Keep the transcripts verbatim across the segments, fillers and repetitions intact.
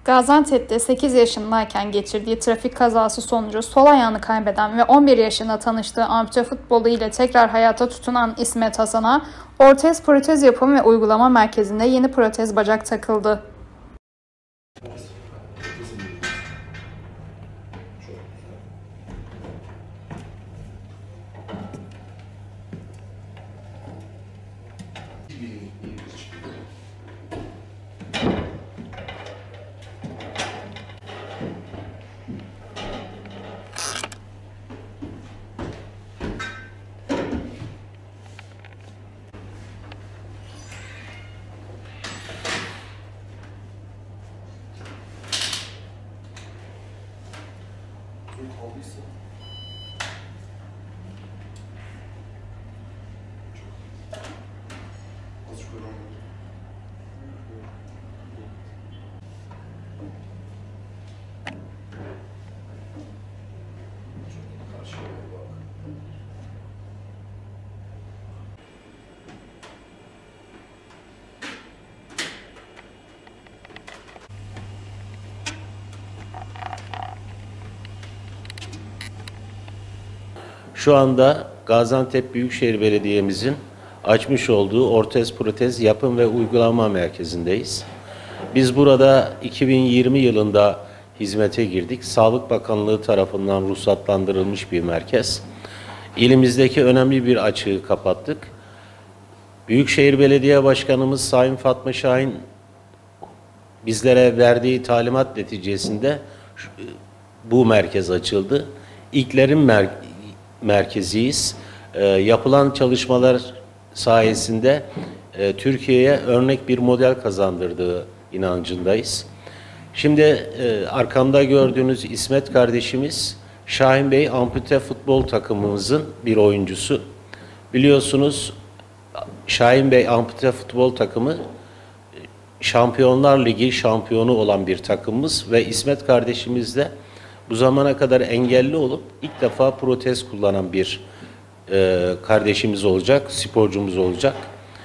Gaziantep'te sekiz yaşındayken geçirdiği trafik kazası sonucu sol ayağını kaybeden ve on bir yaşında tanıştığı ampute futbolu ile tekrar hayata tutunan İsmet Hasan'a Ortez Protez Yapım ve Uygulama Merkezi'nde yeni protez bacak takıldı. Kaldıysa az yukarı olmadı. Karşıya bak. Şu anda Gaziantep Büyükşehir Belediye'mizin açmış olduğu Ortez Protez Yapım ve Uygulama Merkezi'ndeyiz. Biz burada iki bin yirmi yılında hizmete girdik. Sağlık Bakanlığı tarafından ruhsatlandırılmış bir merkez. İlimizdeki önemli bir açığı kapattık. Büyükşehir Belediye Başkanımız Sayın Fatma Şahin bizlere verdiği talimat neticesinde bu merkez açıldı. İlklerin mer merkeziyiz. E, yapılan çalışmalar sayesinde e, Türkiye'ye örnek bir model kazandırdığı inancındayız. Şimdi e, arkamda gördüğünüz İsmet kardeşimiz Şahin Bey ampute futbol takımımızın bir oyuncusu. Biliyorsunuz Şahin Bey ampute futbol takımı Şampiyonlar Ligi şampiyonu olan bir takımımız ve İsmet kardeşimiz de bu zamana kadar engelli olup ilk defa protez kullanan bir e, kardeşimiz olacak, sporcumuz olacak.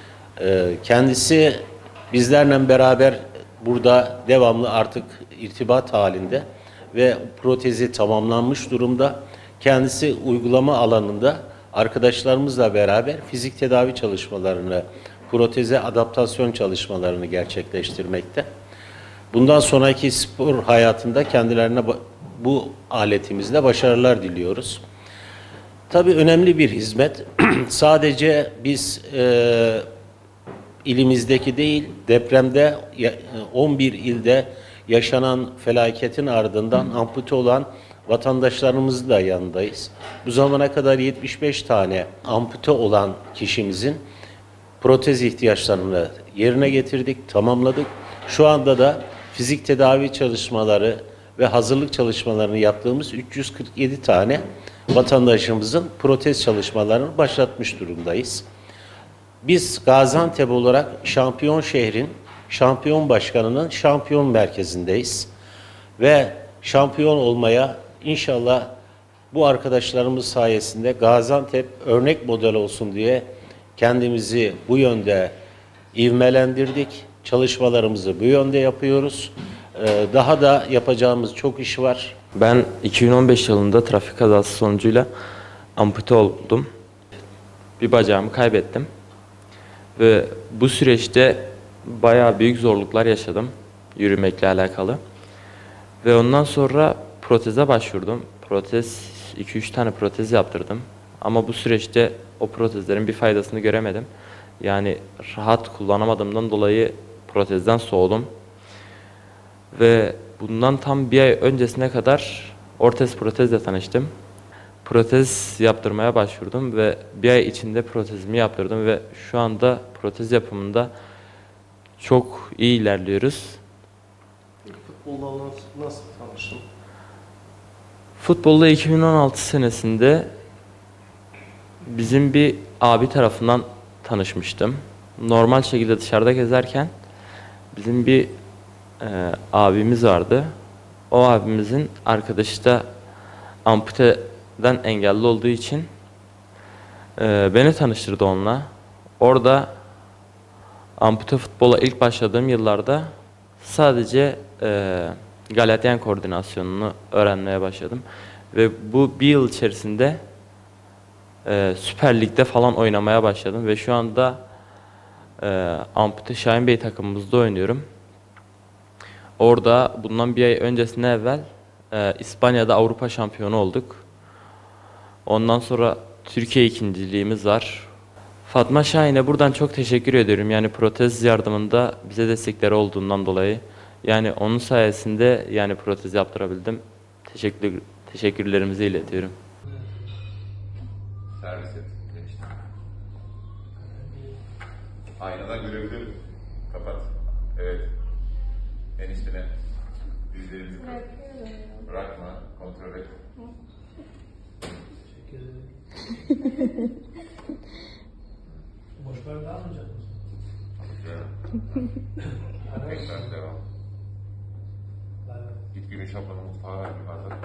E, kendisi bizlerle beraber burada devamlı artık irtibat halinde ve protezi tamamlanmış durumda. Kendisi uygulama alanında arkadaşlarımızla beraber fizik tedavi çalışmalarını, proteze adaptasyon çalışmalarını gerçekleştirmekte. Bundan sonraki spor hayatında kendilerine bu aletimizle başarılar diliyoruz. Tabii önemli bir hizmet. Sadece biz e, ilimizdeki değil, depremde on bir ilde yaşanan felaketin ardından ampute olan vatandaşlarımızın da yanındayız. Bu zamana kadar yetmiş beş tane ampute olan kişimizin protez ihtiyaçlarını yerine getirdik, tamamladık. Şu anda da fizik tedavi çalışmaları ve hazırlık çalışmalarını yaptığımız üç yüz kırk yedi tane vatandaşımızın protez çalışmalarını başlatmış durumdayız. Biz Gaziantep olarak şampiyon şehrin, şampiyon başkanının şampiyon merkezindeyiz. Ve şampiyon olmaya inşallah bu arkadaşlarımız sayesinde Gaziantep örnek model olsun diye kendimizi bu yönde ivmelendirdik. Çalışmalarımızı bu yönde yapıyoruz. Daha da yapacağımız çok iş var. Ben iki bin on beş yılında trafik kazası sonucuyla ampute oldum. Bir bacağımı kaybettim. Ve bu süreçte bayağı büyük zorluklar yaşadım yürümekle alakalı. Ve ondan sonra proteze başvurdum. Protez, iki üç tane protez yaptırdım. Ama bu süreçte o protezlerin bir faydasını göremedim. Yani rahat kullanamadığımdan dolayı protezden soğudum. Ve bundan tam bir ay öncesine kadar Ortez Protez'le tanıştım. Protez yaptırmaya başvurdum ve bir ay içinde protezimi yaptırdım ve şu anda protez yapımında çok iyi ilerliyoruz. Futbolla nasıl tanıştın? Futbolla iki bin on altı senesinde bizim bir abi tarafından tanışmıştım. Normal şekilde dışarıda gezerken bizim bir e, abimiz vardı. O abimizin arkadaşı da amputeden engelli olduğu için e, beni tanıştırdı onunla. Orada ampute futbola ilk başladığım yıllarda sadece e, Galatyan koordinasyonunu öğrenmeye başladım. Ve bu bir yıl içerisinde e, Süper Lig'de falan oynamaya başladım. Ve şu anda e, Ampute Şahin Bey takımımızda oynuyorum. Orada bundan bir ay öncesine evvel e, İspanya'da Avrupa şampiyonu olduk. Ondan sonra Türkiye ikinciliğimiz var. Fatma Şahin'e buradan çok teşekkür ediyorum. Yani protez yardımında bize destekleri olduğundan dolayı. Yani onun sayesinde yani protez yaptırabildim. Teşekkür teşekkürlerimizi iletiyorum. Servis et. Enişte. Aynadan görebilir misin? Kapat. Evet. Eniştene dizlerimizi koy. Bırakma. Kontrol et. Boş ver, daha mı canım? Tekrar devam. Git Güneş ablanın mutfağa ver bir bardak.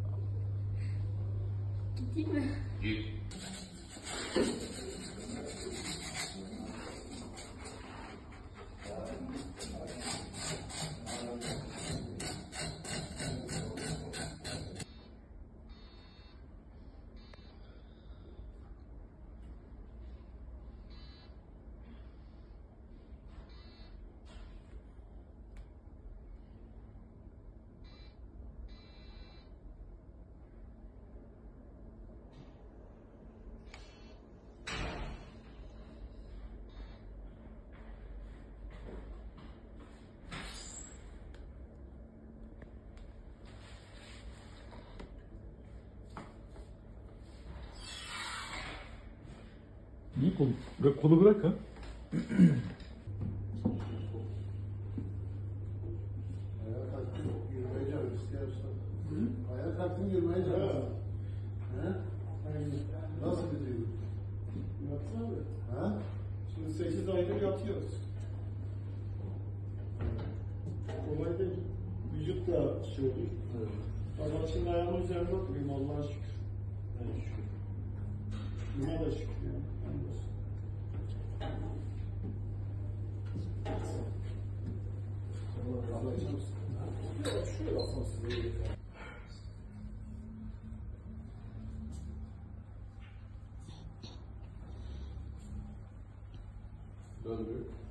Gideyim mi? Git. İyi kolu. Bırak, kolu bırak ha. Ayağa kalktın, yürümeye canım istiyorsan. Ayağa kalktın, yürümeye canım. He? Nasıl bir duygu? Yatsın abi. Ha? Şimdi sekiz aydır yatıyoruz. Kolay değil. Vücut da şey olur. Evet. Ama şimdi ayağımın üzerinde oturayım Allah'a şükür. Evet şükür. Buna da şükür ya. Döndü.